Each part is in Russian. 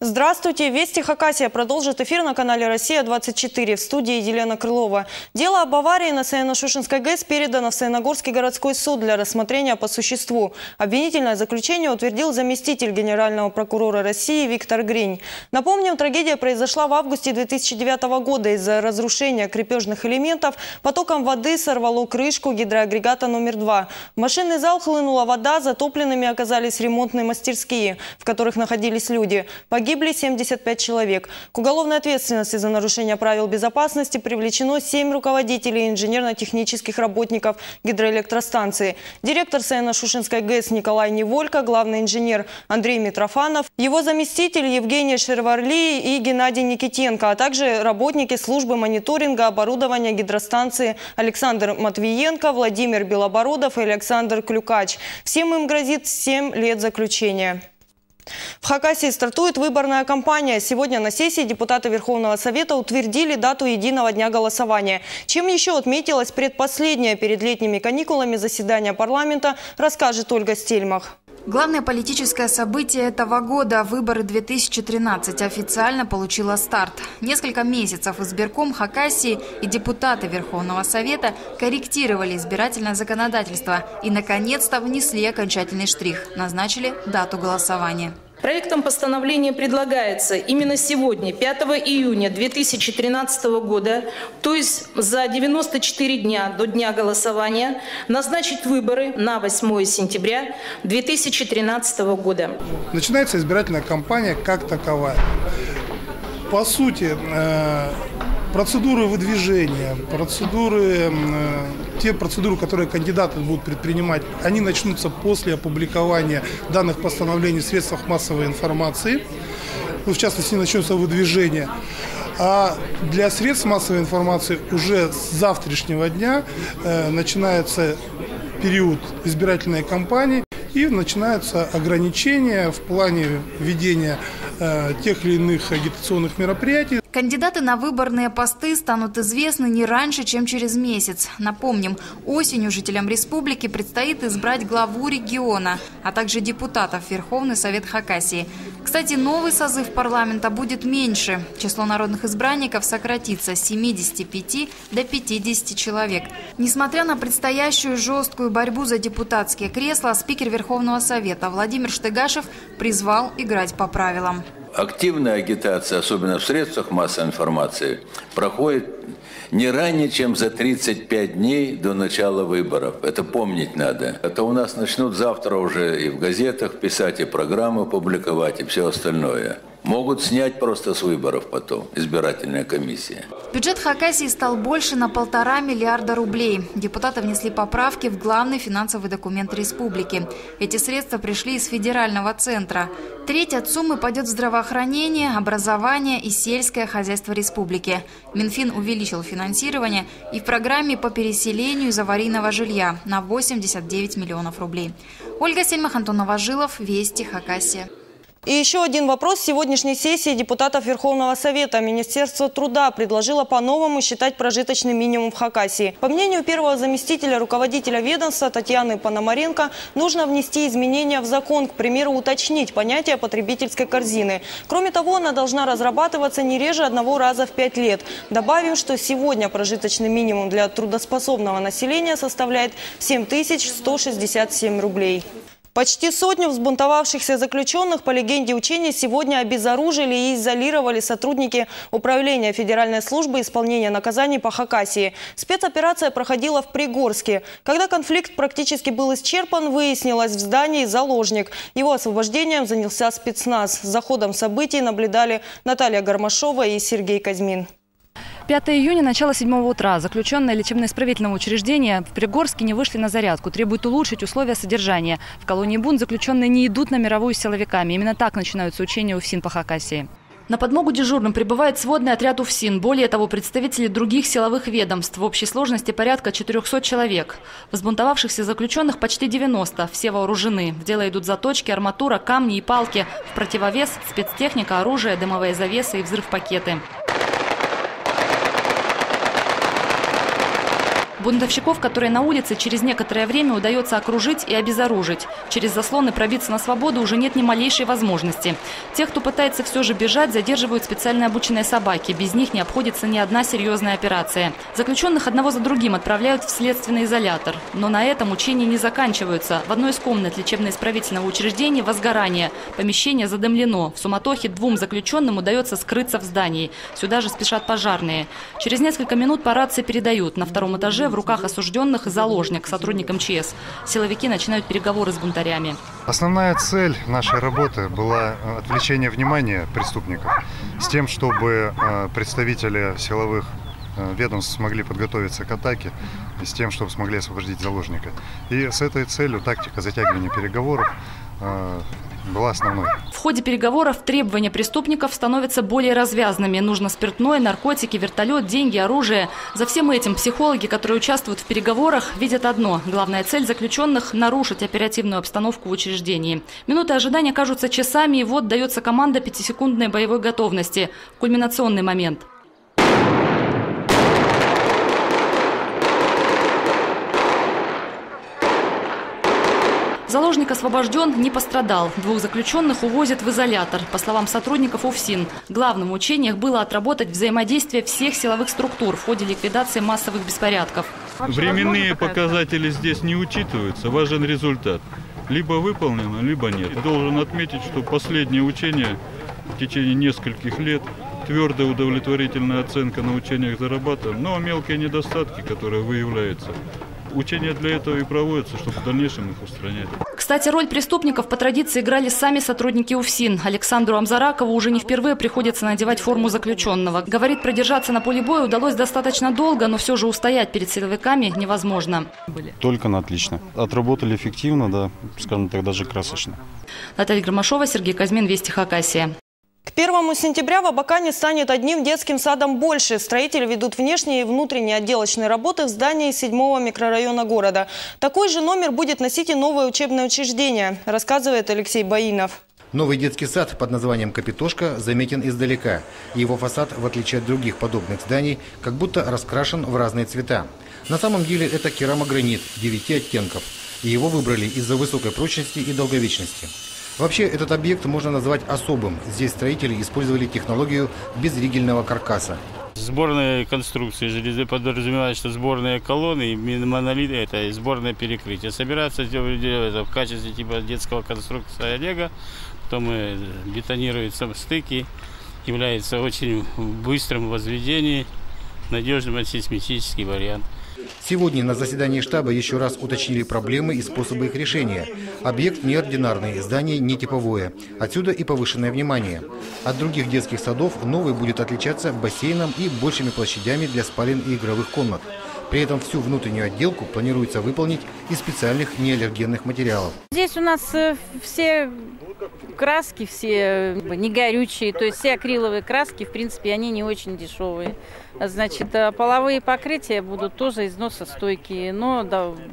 Здравствуйте! Вести Хакасия продолжит эфир на канале «Россия-24». В студии Елена Крылова. Дело об аварии на Саяно-Шушенской ГЭС передано в Саяногорский городской суд для рассмотрения по существу. Обвинительное заключение утвердил заместитель генерального прокурора России Виктор Гринь. Напомним, трагедия произошла в августе 2009 года. Из-за разрушения крепежных элементов потоком воды сорвало крышку гидроагрегата номер 2. В машинный зал хлынула вода, затопленными оказались ремонтные мастерские, в которых находились люди. Погибли 75 человек. К уголовной ответственности за нарушение правил безопасности привлечено 7 руководителей инженерно-технических работников гидроэлектростанции. Директор Саяно-Шушенской ГЭС Николай Неволько, главный инженер Андрей Митрофанов, его заместитель Евгений Шерварли и Геннадий Никитенко, а также работники службы мониторинга оборудования гидростанции Александр Матвиенко, Владимир Белобородов и Александр Клюкач. Всем им грозит 7 лет заключения. В Хакасии стартует выборная кампания. Сегодня на сессии депутаты Верховного Совета утвердили дату единого дня голосования. Чем еще отметилось предпоследнее перед летними каникулами заседание парламента, расскажет Ольга Стельмах. Главное политическое событие этого года – выборы 2013 официально получило старт. Несколько месяцев избирком Хакасии и депутаты Верховного Совета корректировали избирательное законодательство и, наконец-то, внесли окончательный штрих – назначили дату голосования. Проектом постановления предлагается именно сегодня, 5 июня 2013 года, то есть за 94 дня до дня голосования, назначить выборы на 8 сентября 2013 года. Начинается избирательная кампания как таковая. По сути, процедуры выдвижения, те процедуры, которые кандидаты будут предпринимать, они начнутся после опубликования данных постановлений в средствах массовой информации. В частности, начнется выдвижение. А для средств массовой информации уже с завтрашнего дня начинается период избирательной кампании и начинаются ограничения в плане ведения тех или иных агитационных мероприятий. Кандидаты на выборные посты станут известны не раньше, чем через месяц. Напомним, осенью жителям республики предстоит избрать главу региона, а также депутатов в Верховный Совет Хакасии. Кстати, новый созыв парламента будет меньше. Число народных избранников сократится с 75 до 50 человек. Несмотря на предстоящую жесткую борьбу за депутатские кресла, спикер Верховного Совета Владимир Штыгашев призвал играть по правилам. Активная агитация, особенно в средствах массовой информации, проходит не ранее, чем за 35 дней до начала выборов. Это помнить надо. Это у нас начнут завтра уже и в газетах писать, и программы публиковать, и все остальное. Могут снять просто с выборов потом, избирательная комиссия. Бюджет Хакасии стал больше на 1,5 миллиарда рублей. Депутаты внесли поправки в главный финансовый документ республики. Эти средства пришли из федерального центра. Треть от суммы пойдет в здравоохранение, образование и сельское хозяйство республики. Минфин увеличил финансирование и в программе по переселению из аварийного жилья на 89 миллионов рублей. Ольга Стельмах, Антон Новожилов, Вести Хакасия. И еще один вопрос сегодняшней сессии депутатов Верховного Совета. Министерство труда предложило по-новому считать прожиточный минимум в Хакасии. По мнению первого заместителя руководителя ведомства Татьяны Пономаренко, нужно внести изменения в закон, к примеру, уточнить понятие потребительской корзины. Кроме того, она должна разрабатываться не реже одного раза в 5 лет. Добавим, что сегодня прожиточный минимум для трудоспособного населения составляет 7167 рублей. Почти сотню взбунтовавшихся заключенных, по легенде учения, сегодня обезоружили и изолировали сотрудники Управления Федеральной службы исполнения наказаний по Хакасии. Спецоперация проходила в Пригорске. Когда конфликт практически был исчерпан, выяснилось, в здании заложник. Его освобождением занялся спецназ. За ходом событий наблюдали Наталья Гармашова и Сергей Казьмин. 5 июня, начало 7 утра. Заключенные лечебно-исправительного учреждения в Пригорске не вышли на зарядку. Требуют улучшить условия содержания. В колонии Бун заключенные не идут на мировую с силовиками. Именно так начинаются учения УФСИН по Хакасии. На подмогу дежурным прибывает сводный отряд УФСИН. Более того, представители других силовых ведомств. В общей сложности порядка 400 человек. Взбунтовавшихся заключенных почти 90. Все вооружены. В дело идут заточки, арматура, камни и палки. В противовес спецтехника, оружие, дымовые завесы и взрывпакеты. Бунтовщиков, которые на улице, через некоторое время удается окружить и обезоружить. Через заслоны пробиться на свободу уже нет ни малейшей возможности. Тех, кто пытается все же бежать, задерживают специально обученные собаки. Без них не обходится ни одна серьезная операция. Заключенных одного за другим отправляют в следственный изолятор. Но на этом учения не заканчиваются. В одной из комнат лечебно-исправительного учреждения возгорание. Помещение задымлено. В суматохе 2 заключенным удается скрыться в здании. Сюда же спешат пожарные. Через несколько минут по рации передают. На 2-м этаже в руках осужденных заложник, сотрудник МЧС. Силовики начинают переговоры с бунтарями. Основная цель нашей работы была отвлечение внимания преступников с тем, чтобы представители силовых ведомств смогли подготовиться к атаке и с тем, чтобы смогли освободить заложника. И с этой целью тактика затягивания переговоров была основной. В ходе переговоров требования преступников становятся более развязными. Нужно спиртное, наркотики, вертолет, деньги, оружие. За всем этим психологи, которые участвуют в переговорах, видят одно. Главная цель заключенных – нарушить оперативную обстановку в учреждении. Минуты ожидания кажутся часами, и вот дается команда 5-секундной боевой готовности. Кульминационный момент. Заложник освобожден, не пострадал. 2 заключенных увозят в изолятор. По словам сотрудников УФСИН, главным в учениях было отработать взаимодействие всех силовых структур в ходе ликвидации массовых беспорядков. Временные показатели здесь не учитываются. Важен результат. Либо выполнено, либо нет. Должен отметить, что последнее учение в течение нескольких лет, твердая удовлетворительная оценка на учениях зарабатываем, но мелкие недостатки, которые выявляются. Учения для этого и проводятся, чтобы в дальнейшем их устранять. Кстати, роль преступников по традиции играли сами сотрудники УФСИН. Александру Амзаракову уже не впервые приходится надевать форму заключенного. Говорит, продержаться на поле боя удалось достаточно долго, но все же устоять перед силовиками невозможно. Только на отлично. Отработали эффективно, да, скажем так, даже красочно. Наталья Громашова, Сергей Казьмин, Вести Хакасия. К 1 сентября в Абакане станет одним детским садом больше. Строители ведут внешние и внутренние отделочные работы в здании 7-го микрорайона города. Такой же номер будет носить и новое учебное учреждение, рассказывает Алексей Баинов. Новый детский сад под названием «Капитошка» заметен издалека. Его фасад, в отличие от других подобных зданий, как будто раскрашен в разные цвета. На самом деле это керамогранит 9 оттенков. И его выбрали из-за высокой прочности и долговечности. Вообще, этот объект можно назвать особым. Здесь строители использовали технологию безригельного каркаса. Сборная конструкция железы подразумевает, что сборные колонны и монолиты – это сборное перекрытие. Собирается делать это в качестве типа детского конструкция Олега, потом бетонируются стыки, является очень быстрым в возведении, надежным антисейсмический вариант. Сегодня на заседании штаба еще раз уточнили проблемы и способы их решения. Объект неординарный, здание нетиповое. Отсюда и повышенное внимание. От других детских садов новый будет отличаться бассейном и большими площадями для спален и игровых комнат. При этом всю внутреннюю отделку планируется выполнить из специальных неаллергенных материалов. Здесь у нас все краски, все не горючие, то есть все акриловые краски, в принципе, они не очень дешевые. Значит, половые покрытия будут тоже износостойкие, но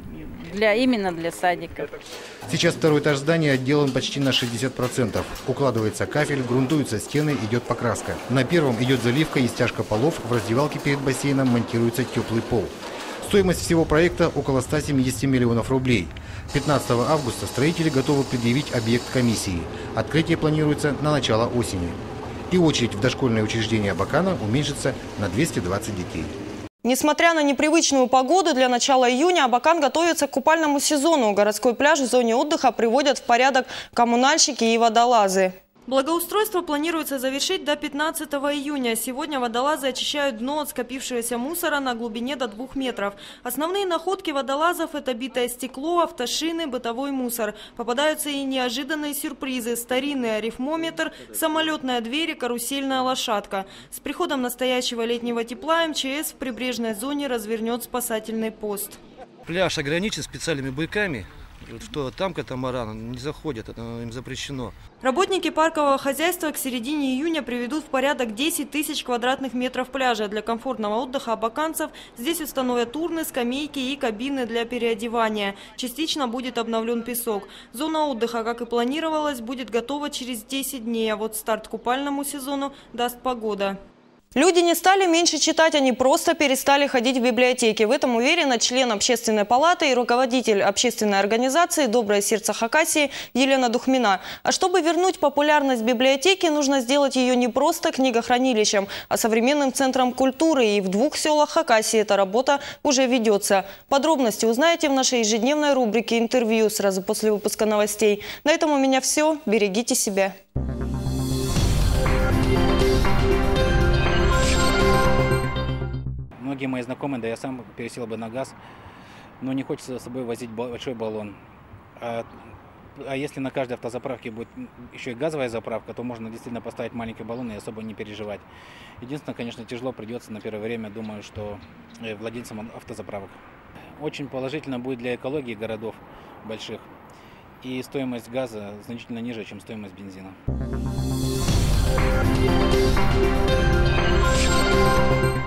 именно для садиков. Сейчас второй этаж здания отделан почти на 60%. Укладывается кафель, грунтуются стены, идет покраска. На первом идет заливка и стяжка полов, в раздевалке перед бассейном монтируется теплый пол. Стоимость всего проекта около 170 миллионов рублей. 15 августа строители готовы предъявить объект комиссии. Открытие планируется на начало осени. И очередь в дошкольное учреждение Абакана уменьшится на 220 детей. Несмотря на непривычную погоду, для начала июня Абакан готовится к купальному сезону. Городской пляж в зоне отдыха приводят в порядок коммунальщики и водолазы. Благоустройство планируется завершить до 15 июня. Сегодня водолазы очищают дно от скопившегося мусора на глубине до 2 метров. Основные находки водолазов – это битое стекло, автошины, бытовой мусор. Попадаются и неожиданные сюрпризы – старинный арифмометр, самолетная дверь и карусельная лошадка. С приходом настоящего летнего тепла МЧС в прибрежной зоне развернет спасательный пост. Пляж ограничен специальными буйками. Что там катамараны не заходят, это им запрещено. Работники паркового хозяйства к середине июня приведут в порядок 10 тысяч квадратных метров пляжа. Для комфортного отдыха абаканцев здесь установят урны, скамейки и кабины для переодевания. Частично будет обновлен песок. Зона отдыха, как и планировалось, будет готова через 10 дней, а вот старт купальному сезону даст погода. Люди не стали меньше читать, они просто перестали ходить в библиотеки. В этом уверена член Общественной палаты и руководитель общественной организации «Доброе сердце Хакасии» Елена Духмина. А чтобы вернуть популярность библиотеки, нужно сделать ее не просто книгохранилищем, а современным центром культуры. И в 2 селах Хакасии эта работа уже ведется. Подробности узнаете в нашей ежедневной рубрике «Интервью» сразу после выпуска новостей. На этом у меня все. Берегите себя. Многие мои знакомые, да я сам пересел бы на газ, но не хочется за собой возить большой баллон. А если на каждой автозаправке будет еще и газовая заправка, то можно действительно поставить маленький баллон и особо не переживать. Единственное, конечно, тяжело придется на первое время, думаю, что владельцам автозаправок. Очень положительно будет для экологии городов больших. И стоимость газа значительно ниже, чем стоимость бензина.